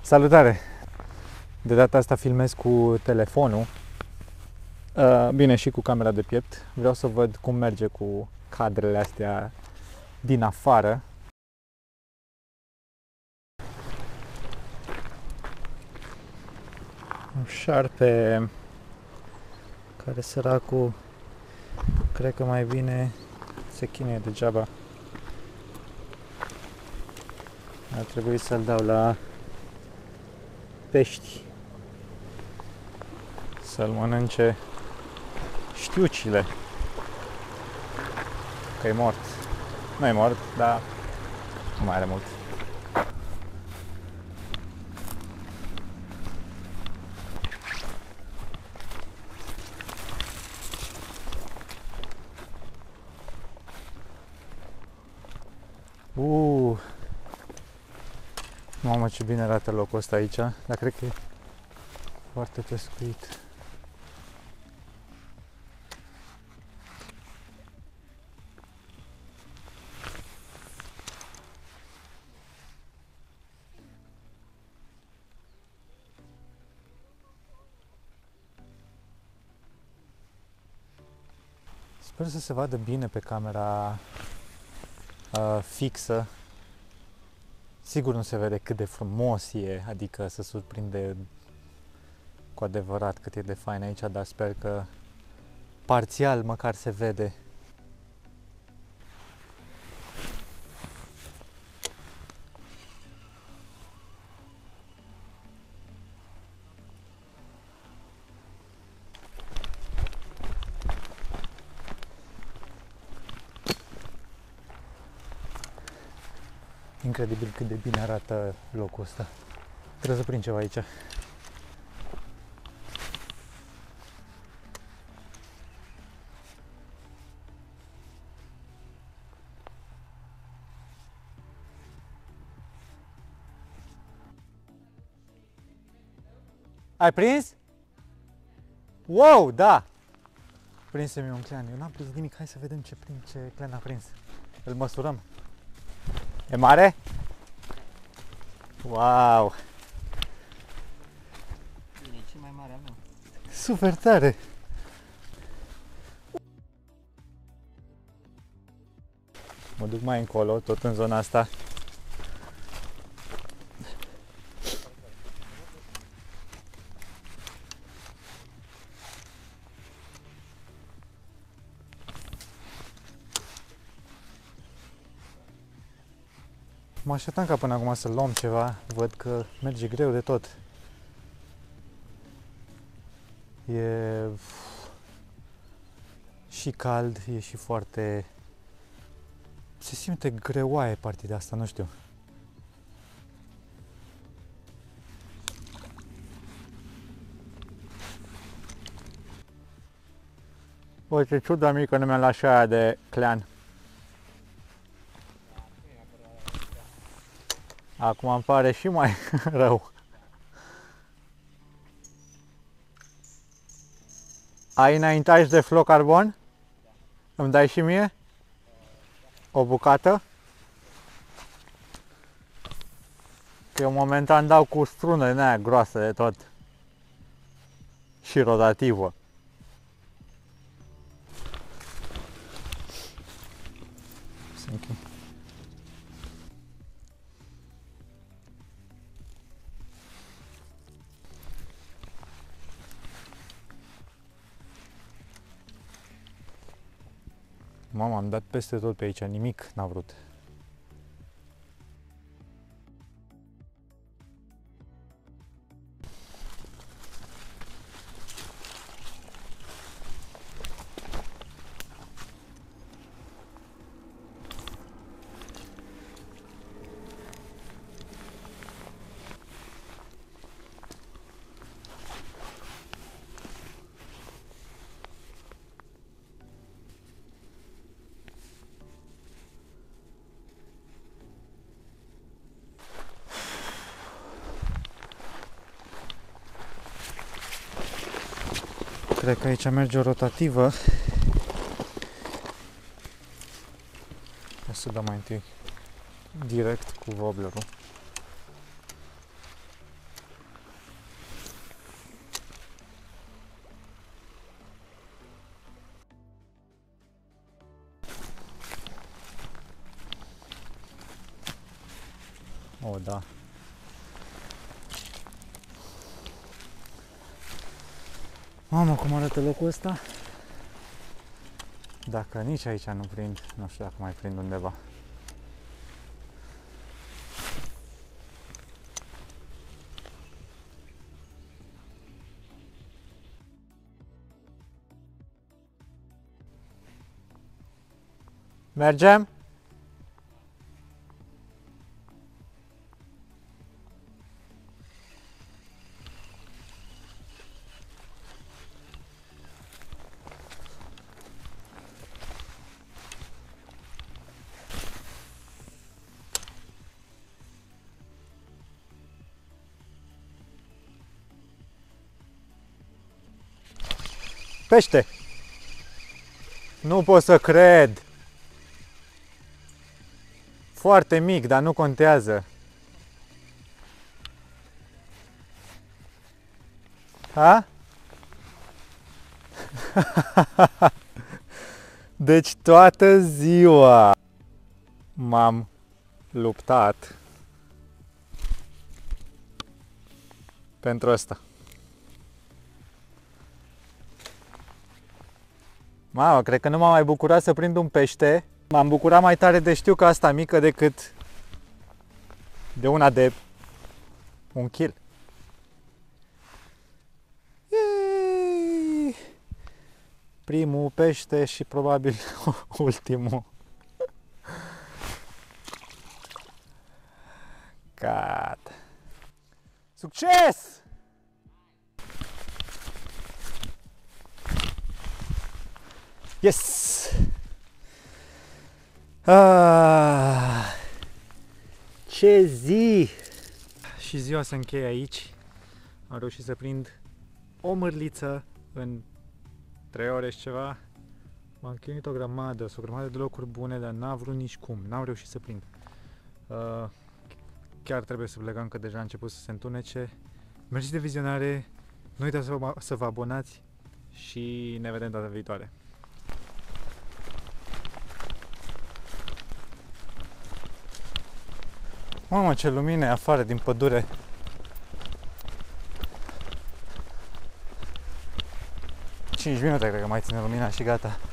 Salutare! De data asta filmez cu telefonul, bine, și cu camera de piept. Vreau să văd cum merge cu cadrele astea din afară. Un șarpe care, săracul, cred că mai bine se chinuie degeaba. Ar trebui să-l dau la pești să-l mănânce știucile. Că e mort. Nu e mort, dar nu mai are mult. Mamă, ce bine arată locul ăsta aici, dar cred că e foarte pescuit. Sper să se vadă bine pe camera fixă. Sigur nu se vede cât de frumos e, adică să surprinde cu adevărat cât e de fain aici, dar sper că parțial măcar se vede. Incredibil cât de bine arată locul ăsta. Trebuie să prind ceva aici. Ai prins? Wow, da! Prinse-mi un clean. Eu n-am prins nimic. Hai să vedem ce clean a prins. Îl măsurăm. E mare? Wow! Bine, e cel mai mare al meu. Super tare! Mă duc mai încolo, tot în zona asta. Mă așteptam ca până acum să luăm ceva, văd că merge greu de tot. E și cald, e și foarte... Se simte greoaie partea de asta, nu știu. Bă, ce ciudă mică nu mi-am luat și aia de clean. Acum îmi pare și mai rău. Ai înaintaj de fluorocarbon? Îmi dai și mie? O bucată? Că eu momentan dau cu strună din aia groasă de tot. Și rotativă. Thank you. Mama, am dat peste tot pe aici, nimic n-a vrut. Cred că aici merge o rotativă. O să dăm mai întâi direct cu wobblerul. O, da. Mamă, cum arată locul ăsta? Dacă nici aici nu prind, nu știu dacă mai prind undeva. Mergem? Pește! Nu pot să cred! Foarte mic, dar nu contează. Ha? Deci toată ziua m-am luptat pentru asta. Mamă, cred că nu m-am mai bucurat să prind un pește. M-am bucurat mai tare de știu că asta mică decât de una de 1 kg. Yay! Primul pește și probabil ultimul. Gata. Succes! Yes! Ce zi! Și ziua se încheie aici. Am reușit să prind o mârliță în 3 ore și ceva. M-am chinuit o grămadă de locuri bune, dar n-am vrut nici cum. N-am reușit să prind. Chiar trebuie să plecăm, că deja a început să se întunece. Mersi de vizionare, nu uitați să vă abonați și ne vedem data viitoare. Mamă, ce lumină e afară din pădure! 5 minute cred că mai ține lumina și gata.